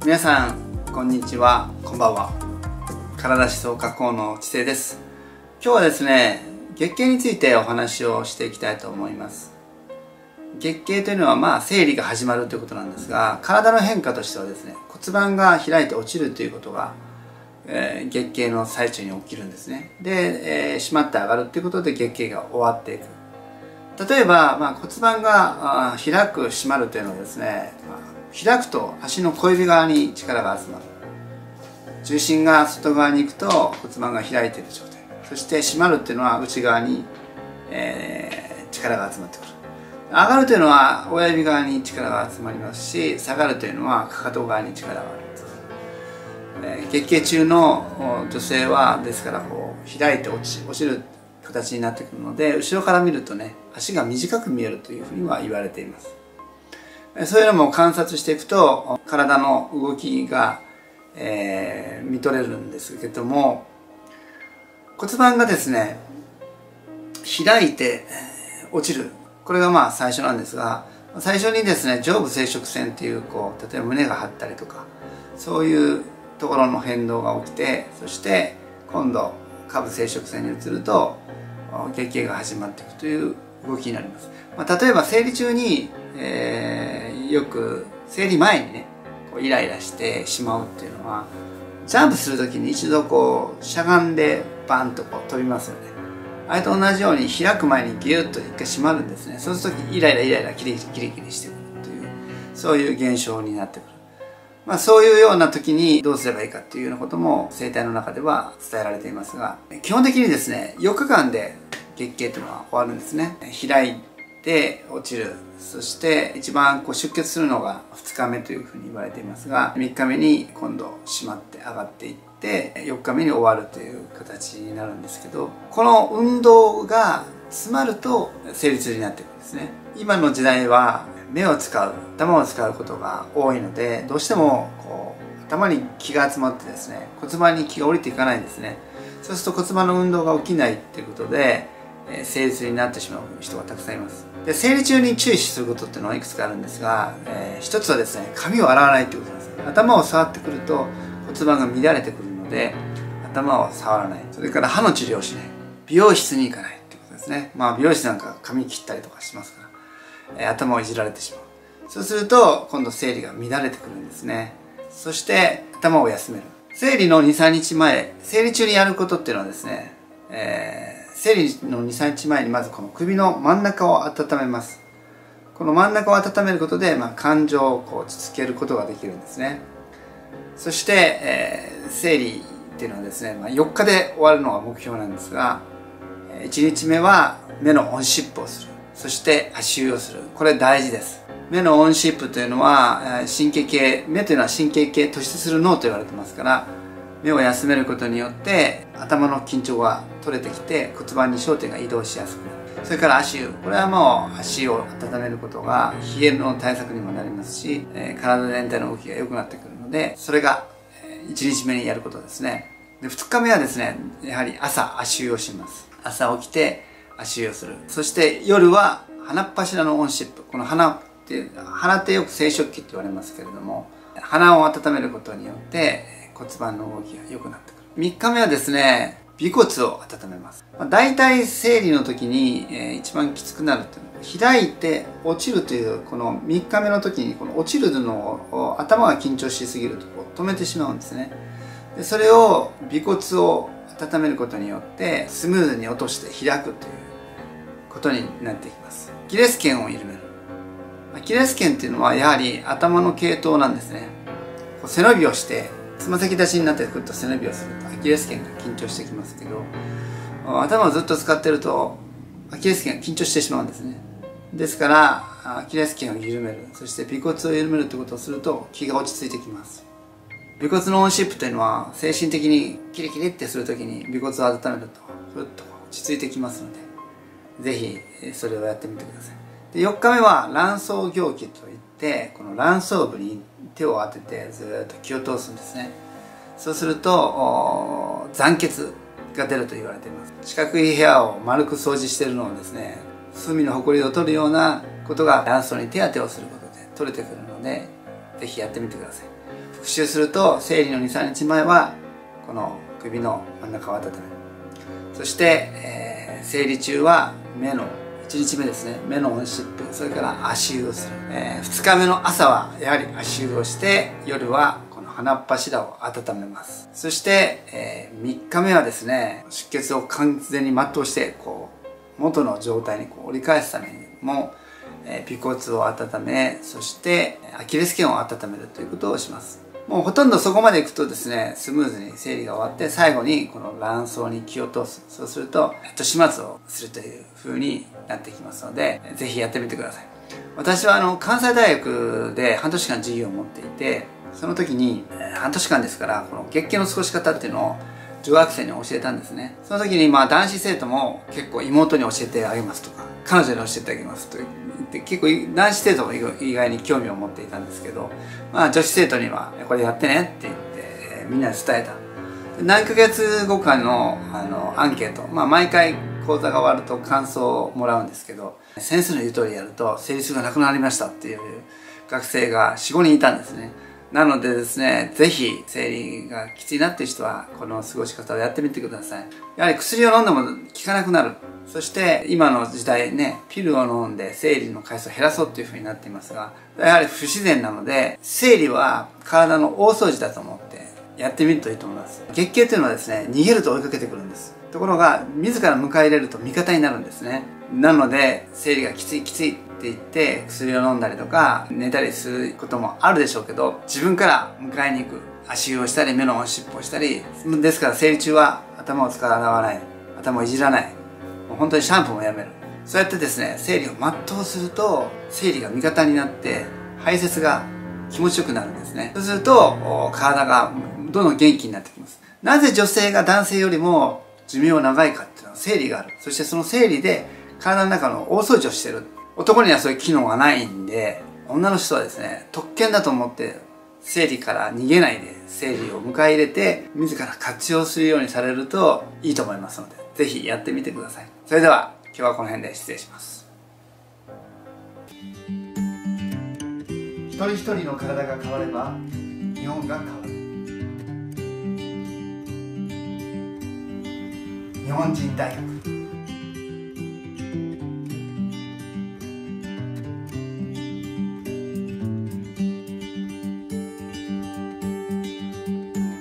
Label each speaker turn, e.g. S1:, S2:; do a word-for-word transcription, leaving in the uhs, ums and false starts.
S1: 皆さんこんにちは、こんばんは。体思想加工の知性です。今日はですね、月経についてお話をしていきたいと思います。月経というのはまあ生理が始まるということなんですが、体の変化としてはですね、骨盤が開いて落ちるということが、えー、月経の最中に起きるんですね。で、えー、締まって上がるということで月経が終わっていく。例えば、まあ、骨盤が開く締まるというのはですね、まあ、開くと足の小指側に力が集まる。重心が外側に行くと骨盤が開いている状態。そして締まるっていうのは内側に、えー、力が集まってくる。上がるというのは親指側に力が集まりますし、下がるというのはかかと側に力がある。えー、月経中の女性はですからこう開いて落ち、落ちる形になってくるので、後ろから見るとね、足が短く見えるというふうには言われています。そういうのも観察していくと体の動きが、えー、見とれるんですけども、骨盤がですね開いて落ちる、これがまあ最初なんですが、最初にですね上部生殖腺っていう、こう例えば胸が張ったりとかそういうところの変動が起きて、そして今度下部生殖腺に移ると月経が始まっていくという動きになります。まあ、例えば生理中に、えー、よく生理前にねこうイライラしてしまうっていうのは、ジャンプする時に一度こうしゃがんでバンとこう飛びますよね。あれと同じように開く前にギュッと一回締まるんですね。そうするとイライライライラキリキリキリしてくるという、そういう現象になってくる。まあ、そういうような時にどうすればいいかっていうようなことも生態の中では伝えられていますが、基本的にですねよっかかんで月経というのは終わるんですね。開いて落ちる、そして一番こう出血するのがふつかめというふうに言われていますが、みっかめに今度締まって上がっていってよっかめに終わるという形になるんですけど、この運動が詰まると生理痛になっていくんですね。今の時代は目を使う、頭を使うことが多いので、どうしてもこう頭に気が集まってですね骨盤に気が降りていかないんですね。そうすると骨盤の運動が起きないっていうことで、えー、生理痛になってしまう人がたくさんいます。で、生理中に注意することっていうのはいくつかあるんですが、えー、一つはですね髪を洗わないっていうことなんです。頭を触ってくると骨盤が乱れてくるので頭を触らない。それから歯の治療をしない。美容室に行かないっていうことですね。まあ美容室なんか髪切ったりとかしますから、えー、頭をいじられてしまう。そうすると今度生理が乱れてくるんですね。そして頭を休める。生理のにさんにちまえ、生理中にやることっていうのはですね、えー、生理のにさんにちまえにまずこの首の真ん中を温めます。この真ん中を温めることで、まあ、感情をこう落ち着けることができるんですね。そして、えー、生理っていうのはですね、まあ、よっかで終わるのが目標なんですが、いちにちめは目のオンシップをする。そして足湯をする。これ大事です。目のオンシップというのは神経系、目というのは神経系突出する脳と言われてますから、目を休めることによって頭の緊張が取れてきて骨盤に焦点が移動しやすくなる。それから足湯、これはもう足を温めることが冷えの対策にもなりますし、えー、体全体の動きが良くなってくるので、それがいちにちめにやることですね。で、ふつかめはですね、やはり朝足湯をします。朝起きて足湯をする。そして夜は鼻っ柱のオンシップ、この鼻鼻ってよく生殖器って言われますけれども、鼻を温めることによって骨盤の動きが良くなってくる。みっかめはですね尾骨を温めます。まあ、大体生理の時に、えー、一番きつくなるっていうのは開いて落ちるという、このみっかめの時にこの落ちるのを頭が緊張しすぎるとこう止めてしまうんですね。でそれを尾骨を温めることによってスムーズに落として開くということになっていきます。アキレス腱を緩める。アキレス腱っていうのはやはり頭の系統なんですね。こう背伸びをしてつま先立ちになってくると背伸びをするとアキレス腱が緊張してきますけど、頭をずっと使ってるとアキレス腱が緊張してしまうんですね。ですからアキレス腱を緩める、そして尾骨を緩めるということをすると気が落ち着いてきます。尾骨のオンシップというのは精神的にキリキリってするときに尾骨を温めるとふっと落ち着いてきますので、ぜひそれをやってみてください。でよっかめは卵巣行気といって、この卵巣部に手を当ててずっと気を通すんですね。そうすると残血が出ると言われています。四角い部屋を丸く掃除しているのをですね、隅のほこりを取るようなことが卵巣に手当てをすることで取れてくるので、ぜひやってみてください。 復習すると、生理のにさんにちまえはこの首の真ん中を温める。そして、えー、生理中は目のいちにちめですね、目の温湿布、それから足湯をする、えー、ふつかめの朝はやはり足湯をして、夜はこの鼻っ柱を温めます。そして、えー、みっかめはですね、出血を完全に全うしてこう元の状態にこう折り返すためにも、えー、尾骨を温め、そしてアキレス腱を温めるということをします。もうほとんどそこまでいくとですね、スムーズに生理が終わって、最後にこの卵巣に気を通す。そうすると、後始末をするという風になってきますので、ぜひやってみてください。私はあの、関西大学で半年間授業を持っていて、その時に、えー、半年間ですから、この月経の過ごし方っていうのを女学生に教えたんですね。その時にまあ男子生徒も結構妹に教えてあげますとか、彼女に教えてあげますと言って結構男子生徒も意外に興味を持っていたんですけど、まあ女子生徒にはこれやってねって言ってみんなに伝えた。何ヶ月後かのあのアンケート、まあ毎回講座が終わると感想をもらうんですけど、先生の言う通りやると生理痛がなくなりましたっていう学生がよん、ごにんいたんですね。なのでですね、ぜひ生理がきついなっていう人はこの過ごし方をやってみてください。やはり薬を飲んでも効かなくなる。そして今の時代ね、ピルを飲んで生理の回数を減らそうっていう風になっていますが、やはり不自然なので、生理は体の大掃除だと思ってやってみるといいと思います。月経というのはですね、逃げると追いかけてくるんです。ところが、自ら迎え入れると味方になるんですね。なので、生理がきついきついって言って薬を飲んだりとか寝たりすることもあるでしょうけど、自分から迎えに行く。足湯をしたり、目の温湿布をしたり、ですから生理中は頭を使わない、頭をいじらない、もう本当にシャンプーもやめる。そうやってですね、生理を全うすると、生理が味方になって、排泄が気持ちよくなるんですね。そうすると、体がどんどん元気になってきます。なぜ女性が男性よりも寿命長いかっていうのは生理がある。そしてその生理で体の中の大掃除をしてる。男にはそういう機能がないんで、女の人はですね、特権だと思って生理から逃げないで生理を迎え入れて自ら活用するようにされるといいと思いますので、ぜひやってみてください。それでは今日はこの辺で失礼します。一人一人の体が変われば日本が変わる。日本人大学